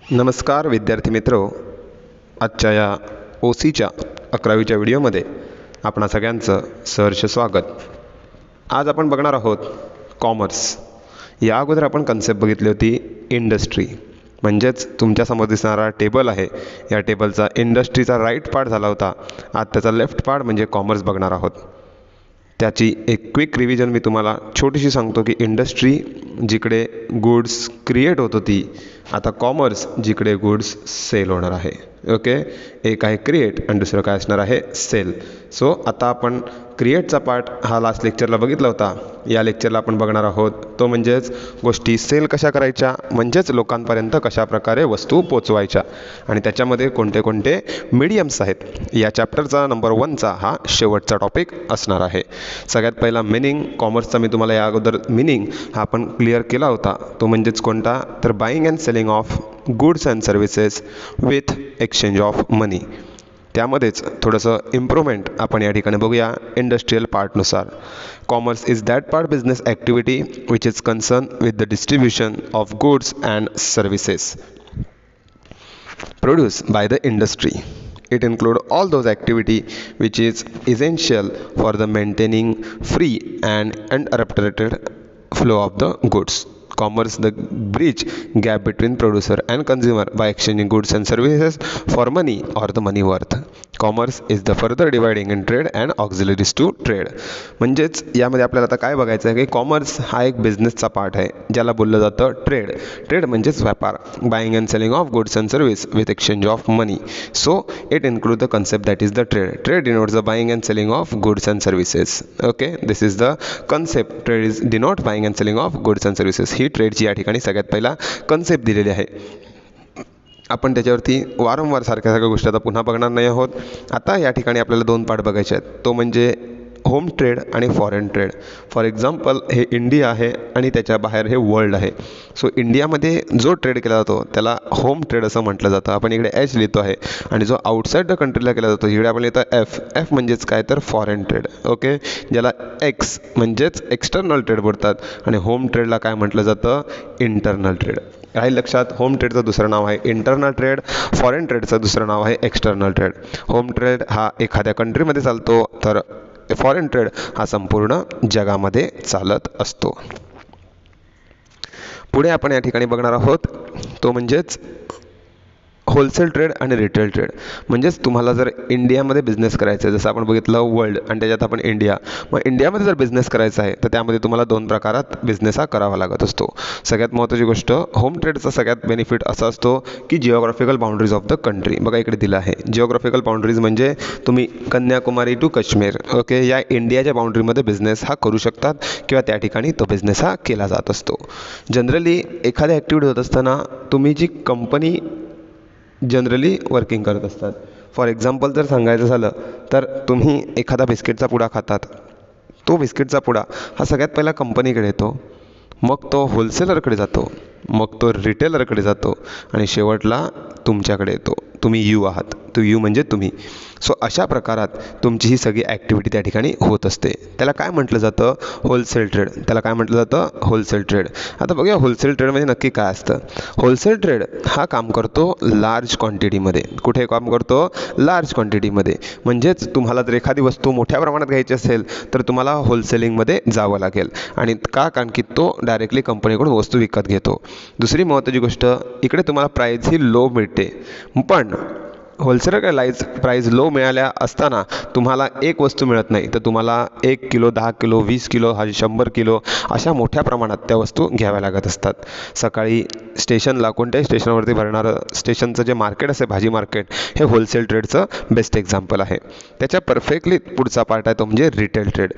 नमस्कार विद्यार्थी मित्र, आजच्या या OCच्या 11वीच्या व्हिडिओमध्ये आपणा सगळ्यांचं सहर्ष स्वागत. आज आपण बघणार आहोत कॉमर्स. या अगोदर आपण कन्सेप्ट बघितली होती इंडस्ट्री, म्हणजेच तुमच्यासमोर दिसणारा टेबल आहे, या टेबलचा इंडस्ट्रीचा राईट पार्ट झाला होता. आज त्याचा लेफ्ट पार्ट म्हणजे कॉमर्स बघणार आहोत. त्याची एक क्विक रिव्हिजन मी तुम्हाला छोटीशी सांगतो की इंडस्ट्री जिकडे गुड्स क्रिएट होत होती, आता कॉमर्स जिकडे गुड्स सेल होणार आहे. ओके, एक आहे क्रिएट आणि दुसरं काय असणार आहे, सेल. सो आता आपण क्रिएटचा पार्ट हा लास्ट लेक्चरला बघितला होता. या लेक्चरला आपण बघणार आहोत तो म्हणजेच गोष्टी सेल कशा करायच्या, म्हणजेच लोकांपर्यंत कशा प्रकारे वस्तू पोचवायच्या आणि त्याच्यामध्ये कोणते कोणते मीडियम्स आहेत. या चॅप्टरचा नंबर 1चा हा शेवटचा टॉपिक असणार आहे. सगळ्यात पहिला मिनिंग कॉमर्सचा मी तुम्हाला या अगोदर मिनिंग हा आपण क्लिअर केला होता. तो म्हणजेच कोणता, तर buying and selling of goods and services with exchange of money. त्यामध्येच थोडंसं इम्प्रूव्हमेंट आपण या ठिकाणी बघूया इंडस्ट्रियल पार्टनुसार. Commerce is that part business activity which is concern with the distribution of goods and services produced by the industry. It includes all those activity which is essential for the maintaining free and uninterrupted flow of the goods. Commerce the bridge gap between producer and consumer by exchanging goods and services for money or the money worth. Commerce is the further dividing in trade and auxiliaries to trade. म्हणजेच यामध्ये आपल्याला आता काय बघायचं आहे की commerce हा एक बिझनेसचा पार्ट आहे ज्याला बोललं जातं ट्रेड. ट्रेड म्हणजेच व्यापार, buying and selling of goods and service with exchange of money. So it include the concept that is the trade. Trade denotes the buying and selling of goods and services. Okay, this is the concept. Trade is denote buying and selling of goods and services. ही ट्रेडची या ठिकाणी सगळ्यात पहिला concept दिलेली आहे. आपण त्याच्यावरती वारंवार सारख्या गोष्टी आता पुन्हा बघणार नाही आहोत. आता या ठिकाणी आपल्याला 2 पार्ट बघायचे आहेत, तो म्हणजे होम ट्रेड आणि फॉरेन ट्रेड. फॉर एक्झाम्पल हे इंडिया आहे आणि त्याच्या बाहेर हे वर्ल्ड आहे. सो इंडियामध्ये जो ट्रेड केला जातो त्याला होम ट्रेड असं म्हटलं जातं. आपण इकडे H लिहितो आहे आणि जो आउटसाईड द कंट्रीला केला जातो इकडे आपण लिहितो F. F म्हणजेच काय, तर फॉरेन ट्रेड. ओके, ज्याला X म्हणजेच एक्सटर्नल ट्रेड बोलतात आणि होम ट्रेडला काय म्हटलं जातं, इंटरनल ट्रेड. काही लक्षात, होम ट्रेडचं दुसरं नाव आहे इंटरनल ट्रेड, फॉरेन ट्रेडचं दुसरं नाव आहे एक्सटर्नल ट्रेड. होम ट्रेड हा एखाद्या कंट्रीमध्ये चालतो, तर फॉरेन ट्रेड हा संपूर्ण जगामध्ये चालत असतो. पुढे आपण या ठिकाणी बघणार आहोत तो म्हणजेच होलसेल ट्रेड आणि रिटेल ट्रेड. म्हणजेच तुम्हाला जर इंडियामध्ये बिझनेस करायचा आहे, जसं आपण बघितलं वर्ल्ड आणि त्याच्यात आपण इंडिया, मग इंडियामध्ये जर बिझनेस करायचा आहे तर त्यामध्ये तुम्हाला 2 प्रकारात बिझनेस हा करावा लागत असतो. सगळ्यात महत्त्वाची गोष्ट, होम ट्रेडचा सगळ्यात बेनिफिट असा असतो की geographical boundaries of the country. बघा इकडे दिलं आहे जिओग्राफिकल बाउंड्रीज, म्हणजे तुम्ही कन्याकुमारी टू काश्मीर, ओके, या इंडियाच्या बाउंड्रीमध्ये बिझनेस हा करू शकतात किंवा त्या ठिकाणी तो बिझनेस हा केला जात असतो. जनरली एखाद्या ॲक्टिव्हिटी होत असताना तुम्ही जी कंपनी जनरली वर्किंग करत असतात. फॉर एक्झाम्पल जर सांगायचं झालं तर तुम्ही एखादा बिस्किटचा पुडा खातात, तो बिस्किटचा पुडा हा सगळ्यात पहिला कंपनीकडे येतो, मग तो होलसेलरकडे जातो, मग तो रिटेलरकडे जातो आणि शेवटला तुमच्याकडे येतो. तुम्ही यू आहात, तो यू म्हणजे तुम्ही. सो अशा प्रकारात तुमची ही सगळी ॲक्टिव्हिटी त्या ठिकाणी होत असते. त्याला काय म्हटलं जातं, होलसेल ट्रेड. त्याला काय म्हटलं जातं, होलसेल ट्रेड. आता बघूया होलसेल ट्रेडमध्ये नक्की काय असतं. होलसेल ट्रेड हा काम करतो लार्ज क्वांटिटीमध्ये. कुठे काम करतो, लार्ज क्वांटिटीमध्ये. म्हणजेच तुम्हाला जर एखादी वस्तू मोठ्या प्रमाणात घ्यायची असेल तर तुम्हाला होलसेलिंगमध्ये जावं लागेल. आणि का, कारण की तो डायरेक्टली कंपनीकडून वस्तू विकत घेतो. दुसरी महत्त्वाची गोष्ट, इकडे तुम्हाला प्राईज ही लो मिळते, पण होलसेलर प्राईज लो मिळाल्या असताना तुम्हाला एक वस्तू मिळत नाही, तर तुम्हाला 1 किलो, 10 किलो, 20 किलो, 100 किलो अशा मोठ्या प्रमाणात त्या वस्तू घ्याव्या लागत असतात. सकाळी स्टेशनला, कोणत्याही स्टेशनवरती भरणारं स्टेशनचं जे मार्केट असेल, भाजी मार्केट, हे होलसेल ट्रेडचं बेस्ट एक्झाम्पल आहे. त्याच्या परफेक्टली पुढचा पार्ट आहे तो म्हणजे रिटेल ट्रेड.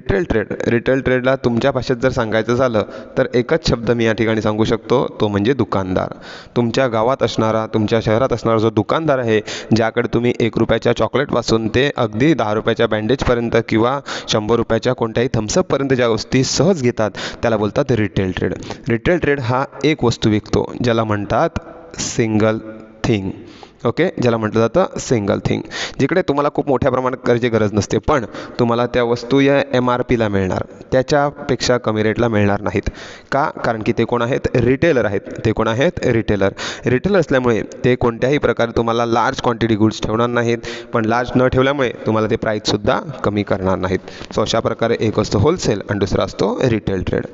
रिटेल ट्रेडला तुमच्या भाषेत जर सांगायचं झालं तर एकच शब्द मी या ठिकाणी सांगू शकतो, तो म्हणजे दुकानदार. तुमच्या गावात असणारा, तुमच्या शहरात असणारा जो दुकानदार आहे, ज्याकडे तुम्ही 1 रुपयाच्या चॉकलेटपासून ते अगदी 10 रुपयाच्या बँडेजपर्यंत किंवा 100 रुपयाच्या कोणत्याही थम्सअपपर्यंत ज्या गोष्टी सहज घेतात त्याला बोलतात रिटेल ट्रेड. रिटेल ट्रेड हा एक वस्तू विकतो, ज्याला म्हणतात सिंगल थिंग. ओके, ज्याला म्हटलं जातं सिंगल थिंग. जिकडे तुम्हाला खूप मोठ्या प्रमाणात करायची गरज नसते, पण तुम्हाला त्या वस्तू या MRPला मिळणार, त्याच्यापेक्षा कमी रेटला मिळणार नाहीत. का? कारण की ते कोण आहेत? रिटेलर आहेत. ते कोण आहेत? रिटेलर असल्यामुळे ते कोणत्याही प्रकारे तुम्हाला लार्ज क्वांटिटी गुड्स ठेवणार नाहीत, पण लार्ज न ठेवल्यामुळे तुम्हाला ते प्राईससुद्धा कमी करणार नाहीत. सो अशा प्रकारे एक असतो होलसेल आणि दुसरा असतो रिटेल ट्रेड.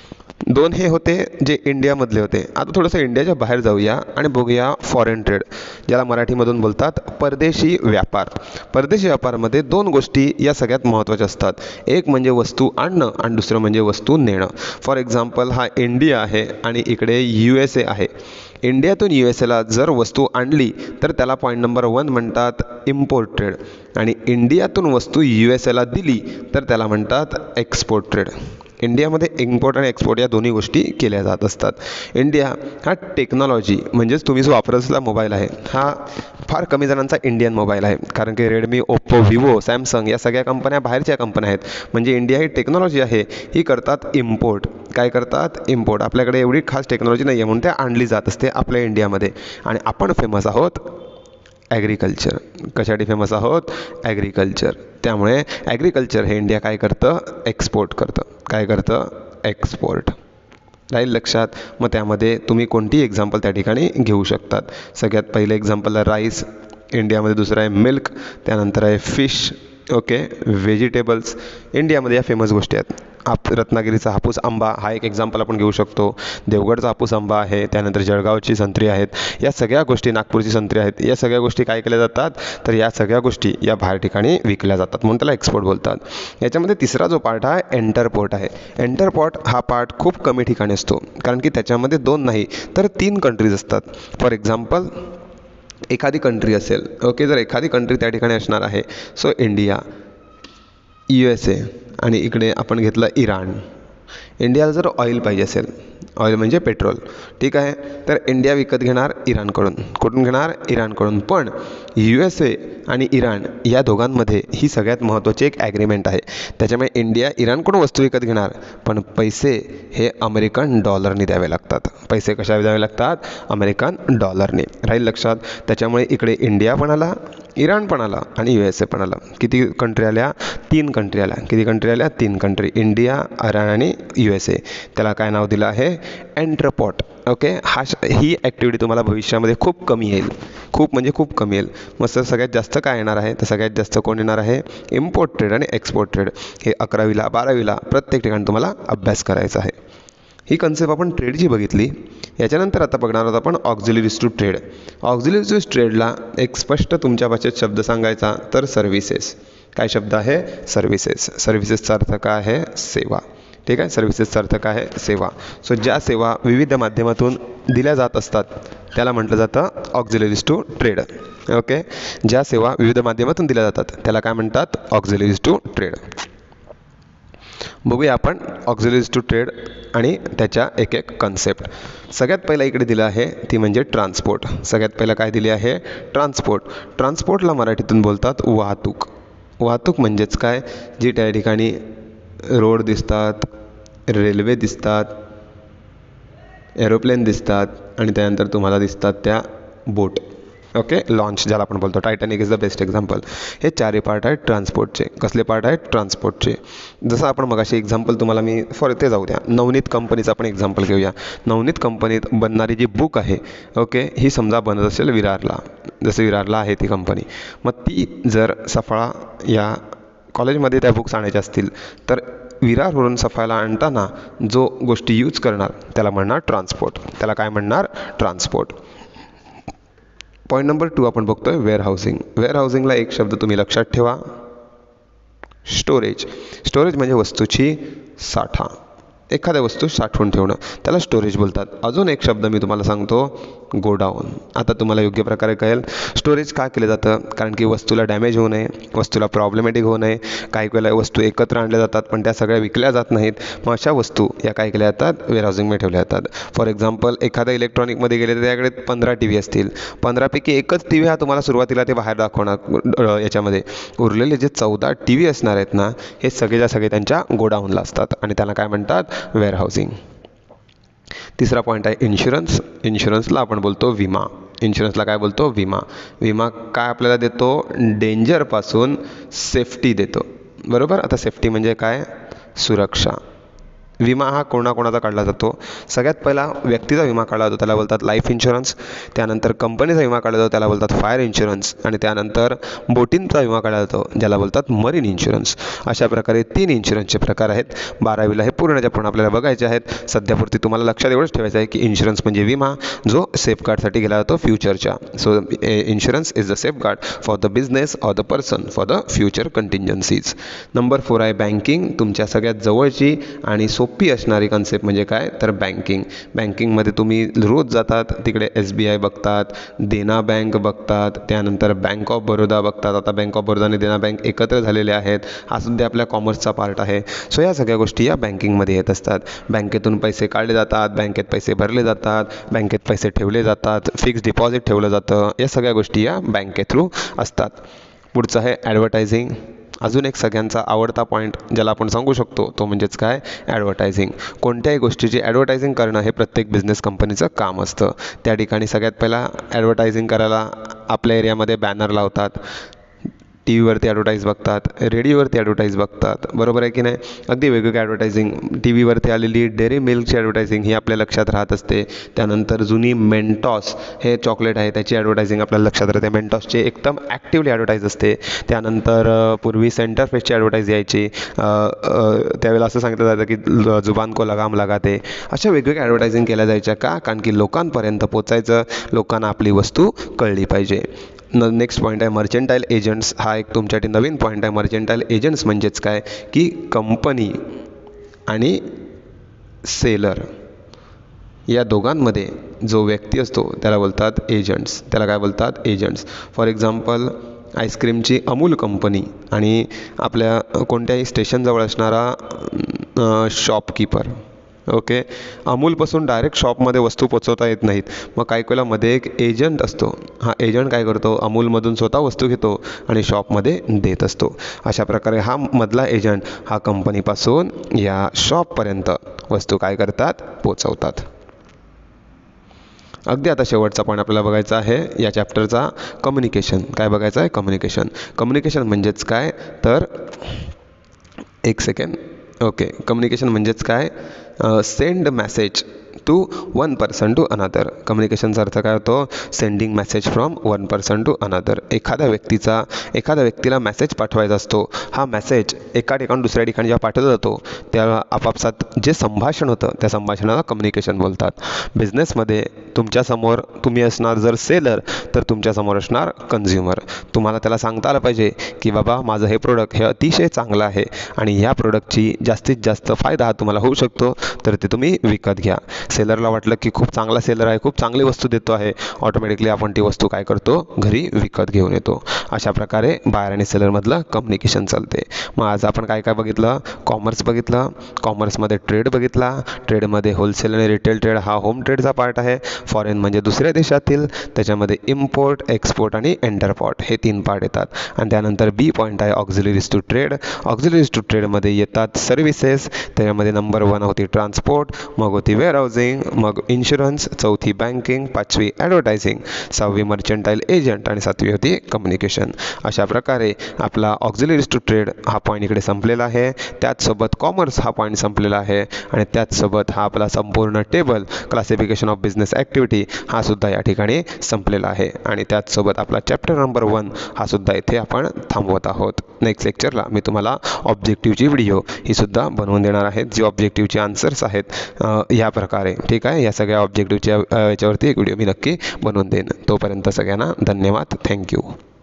दोन हे होते जे इंडियामधले होते. आता थोडंसं इंडियाच्या बाहेर जाऊया आणि बघूया फॉरेन ट्रेड, ज्याला मराठीमधून बोलतात परदेशी व्यापार. परदेशी व्यापारामध्ये दोन गोष्टी या सगळ्यात महत्त्वाच्या असतात. एक म्हणजे वस्तू आणणं आणि दुसरं म्हणजे वस्तू नेणं. फॉर एक्झाम्पल, हा इंडिया आहे आणि इकडे USA आहे. इंडियातून USAला जर वस्तू आणली तर त्याला पॉईंट नंबर 1 म्हणतात इम्पोर्ट ट्रेड, आणि इंडियातून वस्तू USAला दिली तर त्याला म्हणतात एक्सपोर्ट ट्रेड. इंडियामध्ये इम्पोर्ट आणि एक्सपोर्ट या दोन्ही गोष्टी केल्या जात असतात. इंडिया हा टेक्नॉलॉजी, म्हणजेच तुम्ही जो वापरत असलेला मोबाईल आहे हा फार कमी जणांचा इंडियन मोबाईल आहे, कारण की रेडमी, ओप्पो, विवो, सॅमसंग या सगळ्या कंपन्या बाहेरच्या कंपन्या आहेत. म्हणजे इंडिया ही टेक्नॉलॉजी आहे ही करतात इम्पोर्ट. काय करतात? इम्पोर्ट. आपल्याकडे एवढी खास टेक्नॉलॉजी नाही आहे म्हणून त्या आणली जात असते आपल्या इंडियामध्ये. आणि आपण फेमस आहोत ॲग्रिकल्चर. कशासाठी फेमस आहोत? ॲग्रिकल्चर. त्यामुळे ॲग्रिकल्चर हे इंडिया काय करतं? एक्सपोर्ट करतं. काय करतं? एक्सपोर्ट. राहील लक्षात? मग त्यामध्ये तुम्ही कोणतीही एक्झाम्पल त्या ठिकाणी घेऊ शकतात. सगळ्यात पहिलं एक्झाम्पल आहे राईस इंडियामध्ये, दुसरं आहे मिल्क, त्यानंतर आहे फिश, ओके, व्हेजिटेबल्स. इंडियामध्ये या फेमस गोष्टी आहेत. रत्नागिरीचा हापूस आंबा हा एक एक्झाम्पल आपण घेऊ शकतो. देवगडचा हापूस आंबा आहे, त्यानंतर जळगावची संत्री आहेत. या सगळ्या गोष्टी, नागपूरची संत्री आहेत. या सगळ्या गोष्टी काय केल्या जातात? तर या सगळ्या गोष्टी या बाहेर ठिकाणी विकल्या जातात, म्हणून त्याला एक्सपोर्ट बोलतात. याच्यामध्ये तिसरा जो पार्ट हा एंटरपोर्ट आहे. एंटरपोर्ट हा पार्ट खूप कमी ठिकाणी असतो, कारण की त्याच्यामध्ये 2 नाही तर 3 कंट्रीज असतात. फॉर एक्झाम्पल, एखादी कंट्री असेल, ओके, जर एखादी कंट्री त्या ठिकाणी असणार आहे, सो इंडिया, USA आणि इकडे आपण घेतलं इराण. इंडियाला जर ऑइल पाहिजे असेल, ऑइल म्हणजे पेट्रोल, ठीक आहे, तर इंडिया विकत घेणार इराणकडून. कुठून घेणार? इराणकडून. पण USA आणि इराण या दोघांमध्ये ही सगळ्यात महत्त्वाची एक ॲग्रीमेंट आहे. त्याच्यामुळे इंडिया इराणकडून वस्तू विकत घेणार, पण पैसे हे अमेरिकन डॉलरने द्यावे लागतात. पैसे कशा द्यावे लागतात? अमेरिकन डॉलरने. राहील लक्षात? त्याच्यामुळे इकडे इंडिया पण आला, इराण पण आला आणि USA पण आला. किती कंट्री आल्या? 3 कंट्री आल्या. किती कंट्री आल्या? 3 कंट्री. इंडिया, इराण आणि USA. त्याला काय नाव दिलं आहे? एंटरपोर्ट. ओके, ही ॲक्टिव्हिटी तुम्हाला भविष्यामध्ये खूप कमी येईल. खूप म्हणजे खूप कमी येईल. मग सगळ्यात जास्त काय येणार आहे? तर सगळ्यात जास्त कोण येणार आहे? इम्पोर्ट ट्रेड आणि एक्सपोर्ट ट्रेड. हे 11वीला 12वीला प्रत्येक ठिकाणी तुम्हाला अभ्यास करायचा आहे. ही कन्सेप्ट आपण ट्रेडची बघितली. याच्यानंतर आता बघणार आहोत आपण ऑक्झिलरीज टू ट्रेड. ऑक्झिलरीज ट्रेडला एक स्पष्ट तुमच्या भाषेत शब्द सांगायचा तर सर्व्हिसेस. काय शब्द आहे? सर्व्हिसेस. सर्व्हिसेसचा अर्थ काय आहे? सेवा. ठीक आहे, सर्व्हिसेसचा अर्थ काय आहे? सेवा. सो ज्या सेवा विविध माध्यमातून दिल्या जात असतात त्याला म्हटलं जातं ऑक्झिलरीज टू ट्रेड. ओके, ज्या सेवा विविध माध्यमातून दिल्या जातात त्याला काय म्हणतात? Auxiliaries to trade. बघूया आपण ऑक्झिलरीज टू ट्रेड आणि त्याच्या एक एक कन्सेप्ट. सगळ्यात पहिला इकडे दिलं आहे ती म्हणजे ट्रान्सपोर्ट. सगळ्यात पहिला काय दिली आहे? ट्रान्सपोर्ट. ट्रान्सपोर्टला मराठीतून बोलतात वाहतूक. वाहतूक म्हणजेच काय? जी त्या ठिकाणी रोड दिसतात, रेल्वे दिसतात, एरोप्लेन दिसतात आणि त्यानंतर तुम्हाला दिसतात त्या बोट. ओके, लॉन्च ज्याला आपण बोलतो. Titanic is the best example. हे 4 पार्ट आहेत ट्रान्सपोर्टचे. कसले पार्ट आहेत? ट्रान्सपोर्टचे. जसं आपण मगाशी एक्झाम्पल तुम्हाला मी फॉर ते जाऊ द्या, नवनीत कंपनीचं आपण एक्झाम्पल घेऊया. नवनीत कंपनीत बनणारी जी बुक आहे, ओके, ही समजा बनत असेल विरारला. जसं विरारला आहे ती कंपनी, मग ती जर सफाळा या कॉलेजमध्ये त्या बुक्स आणायच्या असतील तर विरारवरून सफाळ्याला आणताना जो गोष्टी यूज करणार त्याला म्हणणार ट्रान्सपोर्ट. त्याला काय म्हणणार? ट्रान्सपोर्ट. पॉईंट नंबर 2 आपण बघतोय वेअरहाऊसिंग. वेअरहाऊसिंगला एक शब्द तुम्ही लक्षात ठेवा, स्टोरेज. स्टोरेज म्हणजे वस्तूची साठा. एखाद्या वस्तू साठवून ठेवणं त्याला स्टोरेज बोलतात. अजून एक शब्द मी तुम्हाला सांगतो, गोडाऊन. आता तुम्हाला योग्य प्रकारे कळेल स्टोरेज का केलं जातं. कारण की वस्तूला डॅमेज होऊ नये, वस्तूला प्रॉब्लेमॅटिक होऊ नये. काही वेळेला वस्तू एकत्र आणल्या जातात पण त्या सगळ्या विकल्या जात नाहीत. मग अशा वस्तू या काय केल्या जातात? वेअरहाऊसिंगमध्ये ठेवल्या जातात. फॉर एक्झाम्पल, एखाद्या इलेक्ट्रॉनिकमध्ये गेले तर त्याकडे 15 TV असतील. 15पैकी एकच TV हा तुम्हाला सुरुवातीला ते बाहेर दाखवणार याच्यामध्ये. उरलेले जे 14 TV असणार आहेत ना, हे सगळेच्या सगळे त्यांच्या गोडाऊनला असतात आणि त्याला काय म्हणतात? वेअरहाऊसिंग. तिसरा पॉईंट आहे इन्शुरन्स. इन्शुरन्सला आपण बोलतो विमा. इन्शुरन्सला काय बोलतो? विमा. विमा काय आपल्याला देतो? डेंजरपासून सेफ्टी देतो, बरोबर. आता सेफ्टी म्हणजे काय? सुरक्षा. विमा हा कोणाकोणाचा काढला जातो? सगळ्यात पहिला व्यक्तीचा विमा काढला जातो, त्याला बोलतात लाईफ इन्शुरन्स. त्यानंतर कंपनीचा विमा काढला जातो, त्याला बोलतात फायर इन्शुरन्स. आणि त्यानंतर बोटींचा विमा काढला जातो, ज्याला बोलतात मरीन इन्शुरन्स. अशा प्रकारे 3 इन्शुरन्सचे प्रकार आहेत. 12वीला हे पूर्णच्या पूर्ण आपल्याला बघायचे आहेत. सध्यापुरती तुम्हाला लक्षात एवढंच ठेवायचं आहे की इन्शुरन्स म्हणजे विमा, जो सेफगार्डसाठी केला जातो फ्युचरच्या. So insurance is the safeguard for the business or the person for the future contingencies. Number 4 आहे बँकिंग. तुमच्या सगळ्यात जवळची आणि सोपी असणारी कन्सेप्ट म्हणजे काय? तर बँकिंग. बँकिंगमध्ये तुम्ही रोज जातात तिकडे SBI बघतात, देना बँक बघतात, त्यानंतर बँक ऑफ बरोदा बघतात. आता बँक ऑफ बरोदा आणि देना बँक एकत्र झालेले आहेत, हा सुद्धा आपल्या कॉमर्सचा पार्ट आहे. सो या सगळ्या गोष्टी या बँकिंगमध्ये येत असतात. बँकेतून पैसे काढले जातात, बँकेत पैसे भरले जातात, बँकेत पैसे ठेवले जातात, फिक्स डिपॉझिट ठेवलं जातं. या सगळ्या गोष्टी या बँके थ्रू असतात. पुढचं आहे ॲडव्हर्टायझिंग. अजून एक सगळ्यांचा आवडता पॉईंट ज्याला आपण सांगू शकतो तो म्हणजेच काय? ॲडव्हर्टायझिंग. कोणत्याही गोष्टीची ॲडव्हर्टायझिंग करणं हे प्रत्येक बिझनेस कंपनीचं काम असतं. त्या ठिकाणी सगळ्यात पहिला ॲडव्हर्टायझिंग करायला आपल्या एरियामध्ये बॅनर लावतात, टी व्हीवरती ॲडव्हर्टाईज बघतात, रेडिओवरती ॲडव्हर्टाईज बघतात, बरोबर आहे की नाही? अगदी वेगवेगळी ॲडव्हर्टायझिंग. टी व्हीवरती आलेली डेअरी मिल्कची ॲडव्हर्टायझिंग ही आपल्या लक्षात राहत असते. त्यानंतर जुनी मेंटॉस हे चॉकलेट आहे त्याची ॲडव्हर्टायझिंग आपल्याला लक्षात राहते. मेंटॉसची एकदम ॲक्टिवली ॲडव्हर्टाईज असते. त्यानंतर पूर्वी सेंटर फ्रेशची ॲडव्हर्टाईज यायची, त्यावेळेला असं सांगितलं जातं की जुबान को लगाम लगाते. अशा वेगवेगळ्या ॲडव्हर्टायझिंग केल्या जायच्या का? कारण की लोकांपर्यंत पोचायचं, लोकांना आपली वस्तू कळली पाहिजे. नेक्स्ट पॉईंट आहे मर्चंटाईल एजंट्स. हा एक तुमच्यासाठी नवीन पॉईंट आहे. मर्चंटाईल एजंट्स म्हणजेच काय? की कंपनी आणि सेलर या दोघांमध्ये जो व्यक्ती असतो त्याला बोलतात एजंट्स. त्याला काय बोलतात? एजंट्स. फॉर एक्झाम्पल आईस्क्रीमची अमूल कंपनी आणि आपल्या कोणत्याही स्टेशनजवळ असणारा शॉपकीपर. ओके, अमूलपासून डायरेक्ट शॉपमध्ये वस्तू पोचवता येत नाहीत, मग काही वेळेला मध्ये एक एजंट असतो. हा एजंट काय करतो? अमूलमधून स्वतः वस्तू घेतो आणि शॉपमध्ये देत असतो. अशा प्रकारे हा मधला एजंट हा कंपनीपासून या शॉपपर्यंत वस्तू काय करतात? पोचवतात. अगदी आता शेवटचा पॉईंट आपल्याला बघायचा आहे या चॅप्टरचा, कम्युनिकेशन. काय बघायचं आहे? कम्युनिकेशन. कम्युनिकेशन म्हणजेच काय? तर एक सेकंड. ओके, कम्युनिकेशन म्हणजेच काय? Send message to one person to another. कम्युनिकेशनचा अर्थ काय होतो? Sending message from one person to another. एखाद्या व्यक्तीला मेसेज पाठवायचा असतो. हा मेसेज एका ठिकाणी दुसऱ्या ठिकाणी जेव्हा पाठवला जातो त्या आपापसात जे संभाषण होतं त्या संभाषणाला कम्युनिकेशन बोलतात. बिझनेसमध्ये तुमच्यासमोर तुम्ही असणार जर सेलर, तर तुमच्यासमोर असणार कन्झ्युमर. तुम्हाला त्याला सांगता आलं पाहिजे की बाबा माझं हे प्रोडक्ट हे अतिशय चांगलं आहे आणि ह्या प्रोडक्टची जास्तीत जास्त फायदा तुम्हाला होऊ शकतो, तर ते तुम्ही विकत घ्या. सेलरला वाटलं की खूप चांगला सेलर आहे, खूप चांगली वस्तू देतो आहे, ऑटोमॅटिकली आपण ती वस्तू काय करतो? घरी विकत घेऊन येतो. अशा प्रकारे बायर आणि सेलरमधलं कम्युनिकेशन चालते. मग आज आपण काय काय बघितलं? कॉमर्स बघितलं. कॉमर्समध्ये ट्रेड बघितला. ट्रेडमध्ये होलसेल आणि रिटेल ट्रेड हा होम ट्रेडचा पार्ट आहे. फॉरेन म्हणजे दुसऱ्या देशातील, त्याच्यामध्ये इम्पोर्ट, एक्सपोर्ट आणि एंटरपोर्ट हे 3 पार्ट येतात. आणि त्यानंतर बी पॉईंट आहे auxiliaries to trade. Auxiliaries to ट्रेडमध्ये येतात सर्व्हिसेस, त्याच्यामध्ये नंबर 1 होती ट्रान्सपोर्ट, मग होती वेअरहाऊसिंग, मग इन्शुरन्स, चौथी बँकिंग, 5वी ॲडव्हर्टायझिंग, 6वी मर्चंटाईल एजंट आणि 7वी होती कम्युनिकेशन. अशा प्रकारे आपला ऑक्झिलरीज टू ट्रेड हा पॉईंट इकडे संपलेला आहे. त्याचसोबत कॉमर्स हा पॉईंट संपलेला आहे आणि त्याचसोबत हा आपला संपूर्ण table classification of business activity हा सुद्धा या ठिकाणी संपलेला आहे. आणि त्याचसोबत आपला चॅप्टर नंबर 1 हा सुद्धा इथे आपण थांबवत आहोत. नेक्स्ट लेक्चरला मी तुम्हाला ऑब्जेक्टिव्हची व्हिडिओ ही सुद्धा बनवून देणार आहे, जी ऑब्जेक्टिव्हचे आन्सर्स आहेत ह्या प्रकारे. ठीक आहे, या सगळ्या ऑब्जेक्टिव्हच्या याच्यावरती एक व्हिडिओ मी नक्की बनवून देईन. तोपर्यंत सगळ्यांना धन्यवाद. थँक्यू.